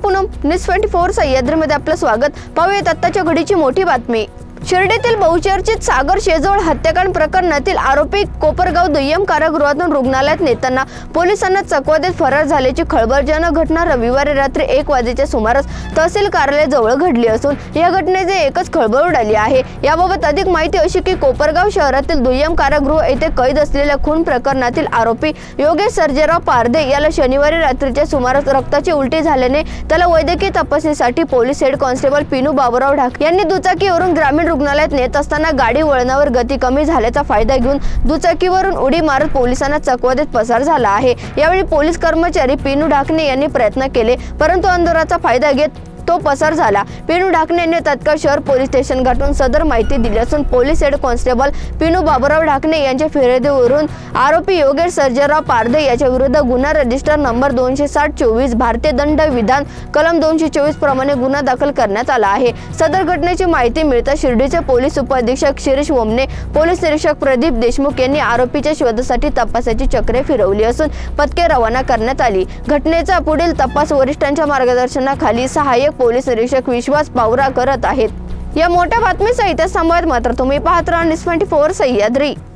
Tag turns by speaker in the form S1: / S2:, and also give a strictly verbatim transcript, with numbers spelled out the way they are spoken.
S1: Poonam, news twenty four सह्याद्रीमध्ये आपलं स्वागत। पाहूया आत्ताच्या घडीची मोठी बातमी। शिर्डीतील बहुचर्चित सागर शेजवळ हत्याकांड प्रकरणातील आरोपी कोपरगाव दुय्यम कारागृहातून रुग्णालयात नेताना पोलिसांना चकवा देत फरार झाल्याची खळबळजनक घटना रविवारी रात्री एक वाजेच्या सुमारास तहसील कार्यालयाजवळ घडली असून या घटनेचे एकच खळबळ उडाली आहे। याबाबत अधिक माहिती अशी की कोपरगाव शहरातील दुय्यम कारागृह येथे कैद असलेल्या खून प्रकरणातील आरोपी योगेश सर्जेराव पारदे याला शनिवारी रात्रीच्या सुमारास रक्ताची उलटी झाल्याने त्याला वैद्यकीय तपासणीसाठी police head constable Pinu Baburao Dhak यांनी दुचाकीवरून ग्रामीण रुग्णालयात नेत असताना गाडी वळणावर गती कमी झाल्याचा फायदा घेऊन दुचाकीवरून उडी मारत पोलिसांना चकवा देत पसार झाला आहे। यावेळी पोलीस कर्मचारी पिनू ढाकणे यांनी प्रयत्न केले, परंतु अंधाराचा फायदा घेत तो पसार झाला। पिनू ढाकणे यांनी तत्काळ शहर पोलीस स्टेशन गाठून सदर माहिती दिली असून police head constable Pinu Baburao Dhakne यांच्या फिर्यादीवरून आरोपी योगेश सर्जेराव पारदे याच्या विरुद्ध गुन्हा रजिस्टर नंबर दोनशे साठ चोवीस भारतीय दंड विधान कलम दोनशे चोवीस प्रमाणे गुन्हा दाखल करण्यात आला आहे। सदर घटनेची माहिती मिळताच शिर्डीचे पोलीस उपअधीक्षक शिरीष वोमने, पोलीस निरीक्षक प्रदीप देशमुख यांनी आरोपीच्या शोधासाठी तपासाची चक्रे फिरवली असून पथके रवाना करण्यात आली। घटनेचा पुढील तपास वरिष्ठांच्या मार्गदर्शनाखाली सहाय्यक पोलीस निरीक्षक विश्वास पावरा करत आहेत। या मोठ्या बातमीसहित संवाद मात्र तुम्ही पाहत राहा न्यूज ट्वेंटी फोर सह्याद्री।